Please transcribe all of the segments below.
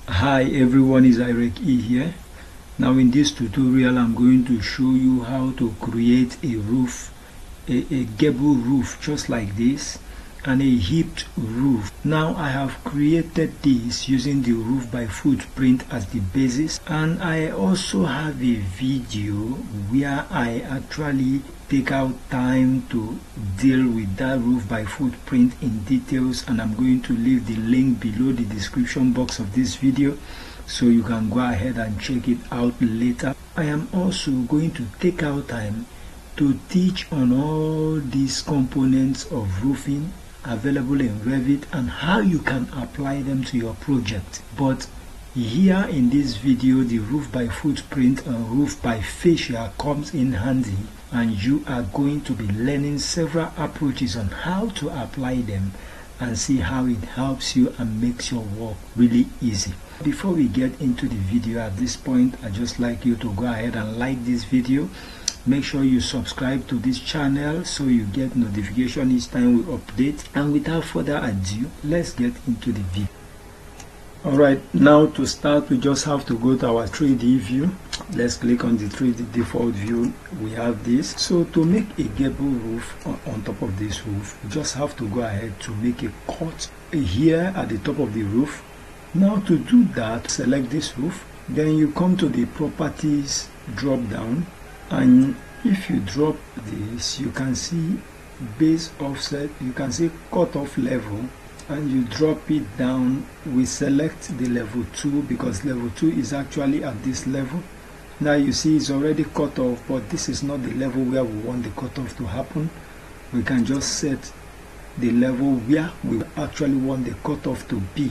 Hi everyone, is Irek E here. Now in this tutorial I'm going to show you how to create a roof, a gable roof just like this, and a hipped roof. Now I have created this using the roof by footprint as the basis, and I also have a video where I actually take out time to deal with that roof by footprint in details, and I'm going to leave the link below the description box of this video so you can go ahead and check it out later. I am also going to take out time to teach on all these components of roofing available in Revit and how you can apply them to your project. But here in this video, the roof by footprint and roof by fascia comes in handy, and you are going to be learning several approaches on how to apply them and see how it helps you and makes your work really easy. Before we get into the video, at this point I'd just like you to go ahead and like this video. Make sure you subscribe to this channel so you get notification each time we update. And without further ado, let's get into the video. Alright, now to start we just have to go to our 3D view. Let's click on the 3D default view. We have this. So to make a gable roof on top of this roof, we just have to go ahead to make a cut here at the top of the roof. Now to do that, select this roof, then you come to the properties drop down, and if you drop this, you can see base offset, you can see cutoff level, and you drop it down. We select the level 2 because level 2 is actually at this level. Now you see it's already cut off, but this is not the level where we want the cutoff to happen. We can just set the level where we actually want the cutoff to be.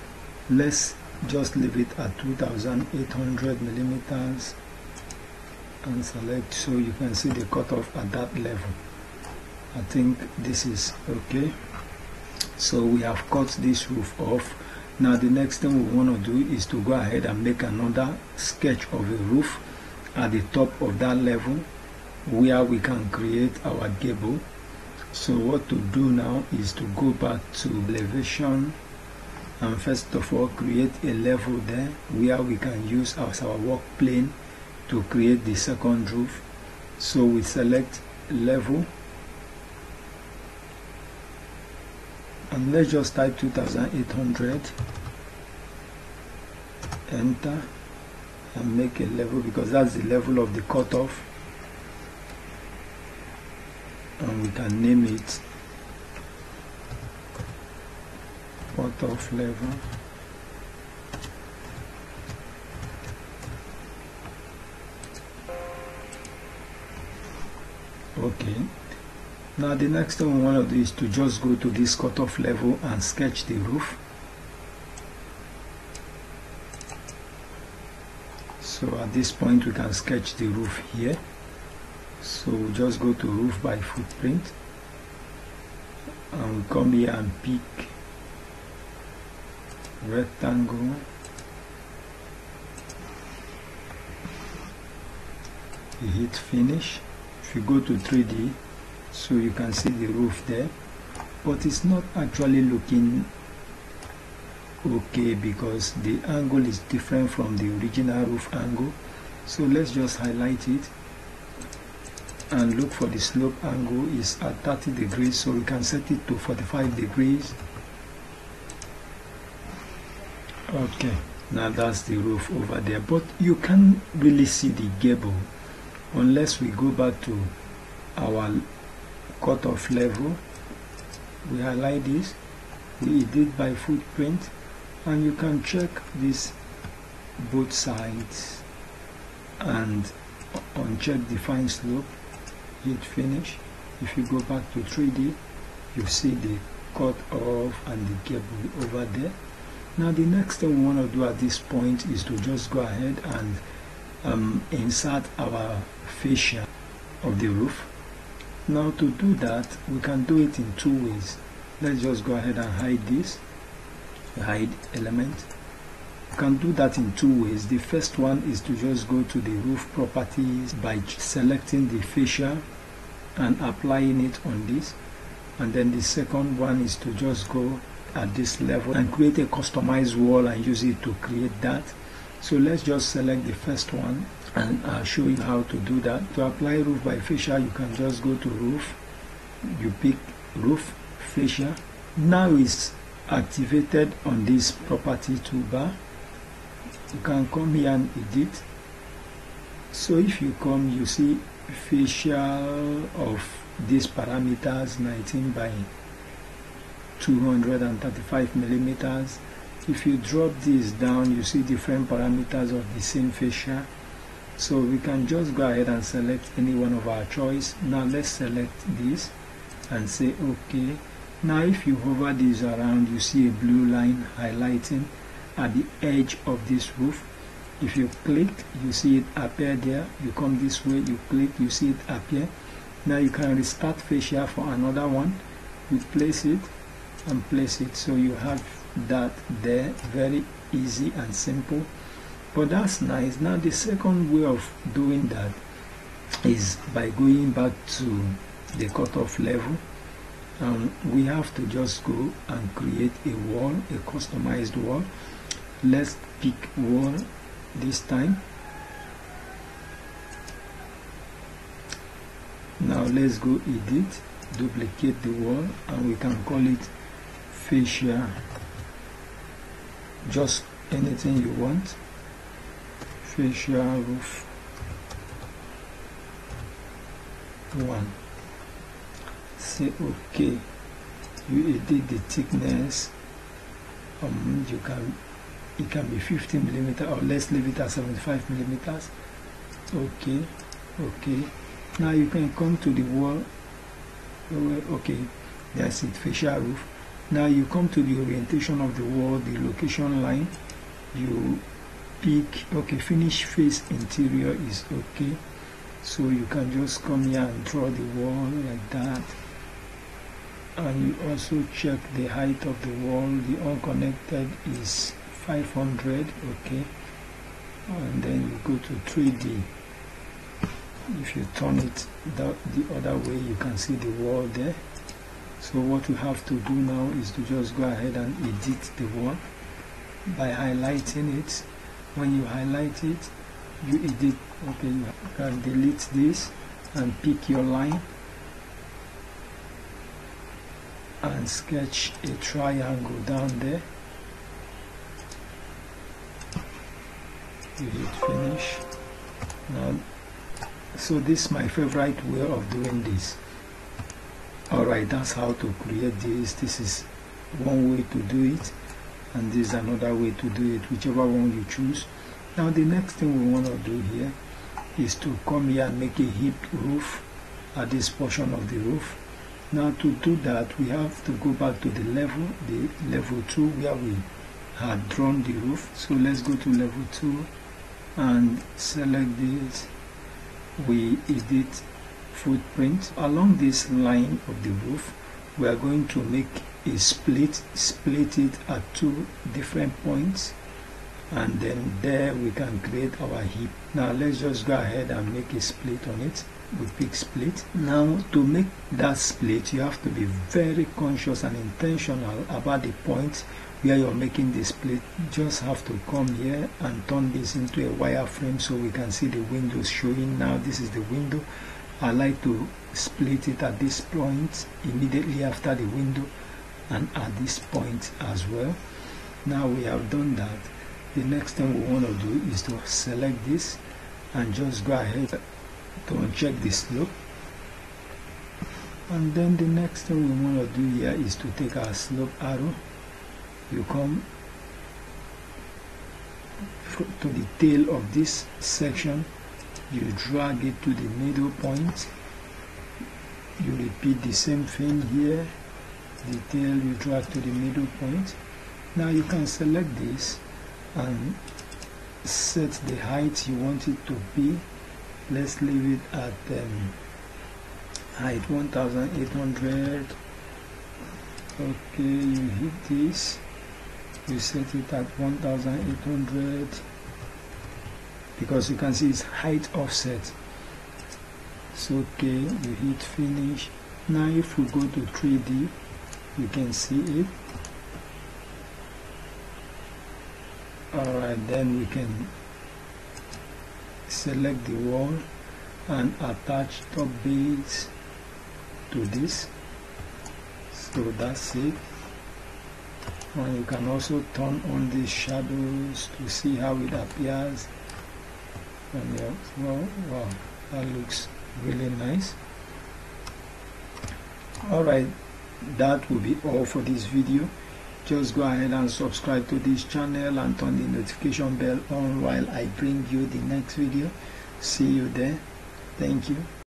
Let's just leave it at 2800 millimeters and select, so you can see the cutoff at that level. I think this is okay. So we have cut this roof off. Now the next thing we want to do is to go ahead and make another sketch of a roof at the top of that level where we can create our gable. So what to do now is to go back to elevation, and first of all create a level there where we can use as our work plane to create the second roof. So we select level, and let's just type 2800, enter, and make a level because that's the level of the cutoff, and we can name it cutoff level. Okay, now the next thing we want to do is to just go to this cutoff level and sketch the roof. So at this point we can sketch the roof here. So we just go to roof by footprint, and we come here and pick rectangle, we hit finish. If you go to 3D, so you can see the roof there, but it's not actually looking okay because the angle is different from the original roof angle. So let's just highlight it and look for the slope angle is at 30 degrees, so we can set it to 45 degrees. Okay, now that's the roof over there, but you can't really see the gable unless we go back to our cutoff level. We highlight this, we edit by footprint, and you can check this both sides and uncheck define slope, hit finish. If you go back to 3D, you see the cut off and the gable over there. Now the next thing we want to do at this point is to just go ahead and insert our fascia of the roof. Now to do that, we can do it in two ways. Let's just go ahead and hide this, hide element. You can do that in two ways. The first one is to just go to the roof properties by selecting the fascia and applying it on this, and then the second one is to just go at this level and create a customized wall and use it to create that. So let's just select the first one and I'll show you how to do that. To apply roof by fascia, you can just go to roof, you pick roof fascia. Now it's activated on this property toolbar. You can come here and edit. So if you come, you see facial of these parameters 19 by 235 millimeters. If you drop this down, you see different parameters of the same fascia. So we can just go ahead and select any one of our choice. Now let's select this and say OK. Now if you hover this around, you see a blue line highlighting at the edge of this roof. If you click, you see it appear there. You come this way, you click, you see it appear. Now you can restart fascia for another one. You place it and place it, so you have that there. Very easy and simple, but that's nice. Now the second way of doing that is by going back to the cutoff level. We have to just go and create a wall, a customized wall. Let's pick wall this time. Now let's go edit, duplicate the wall, and we can call it fascia, just anything you want. Fascia roof 1. Say OK. You edit the thickness. It can be 50 millimeter, or let's leave it at 75 millimeters. OK. Now you can come to the wall. OK, that's it, fascia roof. Now you come to the orientation of the wall, the location line. You pick OK. Finish face interior is OK. So you can just come here and draw the wall like that. And you also check the height of the wall. The unconnected is 500. OK. And then you go to 3D. If you turn it the other way, you can see the wall there. So what we have to do now is to just go ahead and edit the wall by highlighting it. When you highlight it, you edit. Okay, you can delete this and pick your line and sketch a triangle down there. You hit finish. Now, so this is my favorite way of doing this. Alright, that's how to create this. This is one way to do it, and this is another way to do it, whichever one you choose. Now the next thing we want to do here is to come here and make a hipped roof at this portion of the roof. Now to do that, we have to go back to the level 2 where we had drawn the roof. So let's go to level 2 and select this. We edit footprint. Along this line of the roof, we are going to make a split it at 2 different points, and then there we can create our hip. Now let's just go ahead and make a split on it. We pick split. Now to make that split, you have to be very conscious and intentional about the point where you're making the split. You just have to come here and turn this into a wireframe so we can see the windows showing. Now this is the window. I like to split it at this point, immediately after the window, and at this point as well. Now we have done that. The next thing we want to do is to select this and just go ahead to uncheck the slope. And then the next thing we want to do here is to take our slope arrow. You come to the tail of this section, you drag it to the middle point. You repeat the same thing here. The tail you drag to the middle point. Now you can select this and set the height you want it to be. Let's leave it at height 1800. Okay, you hit this, you set it at 1800, because you can see it's height offset. It's okay, you hit finish. Now if we go to 3D, you can see it. Alright, then we can select the wall and attach top base to this. So that's it. And you can also turn on these shadows to see how it appears. And yeah, wow, that looks really nice. Alright, that will be all for this video. Just go ahead and subscribe to this channel and turn the notification bell on while I bring you the next video. See you there. Thank you.